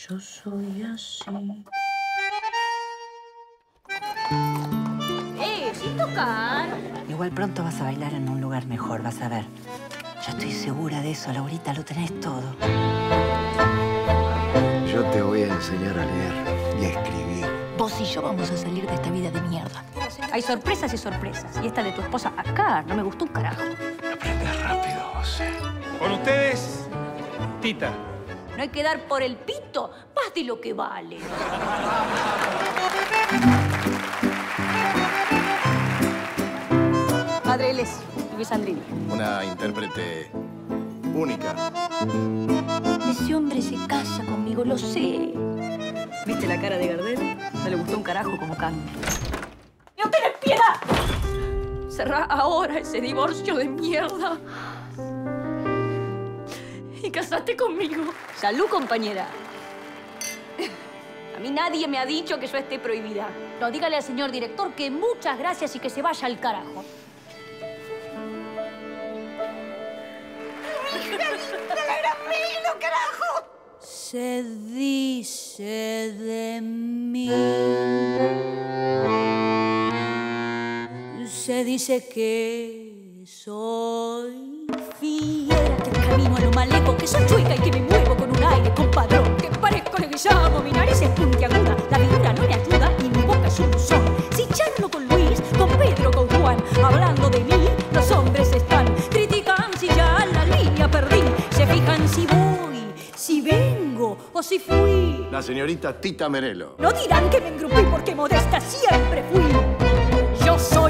Yo soy así. Sin tocar. Igual pronto vas a bailar en un lugar mejor, vas a ver. Yo estoy segura de eso, Laurita, lo tenés todo. Yo te voy a enseñar a leer y a escribir. Vos y yo vamos a salir de esta vida de mierda. Hay sorpresas y sorpresas. Y esta de tu esposa acá no me gustó un carajo. Aprendes rápido, José. Con ustedes, Tita. No hay que dar por el pito más de lo que vale. Padre, él es Luis Andrini. Una intérprete única. Ese hombre se casa conmigo, lo sé. ¿Viste la cara de Gardel? No le gustó un carajo como canta. ¡No tenés piedad! Cerrá ahora ese divorcio de mierda. Y casate conmigo. Salud, compañera. A mí nadie me ha dicho que yo esté prohibida. No, dígale al señor director que muchas gracias y que se vaya al carajo. Se dice de mí, se dice que soy fiera, que camino a lo maleco, que soy chueca y que me muevo con un aire compadrón, que parezco Leguizamo, mi nariz es puntiaguda, la figura no me ayuda y mi boca es un son. Si charlo con Luis, con Pedro, con Juan, hablando de mí, los hombres están, critican si ya la línea perdí, se fijan si voy, si vengo o si fui. La señorita Tita Merello. No dirán que me engrupí porque modesta siempre fui. Yo soy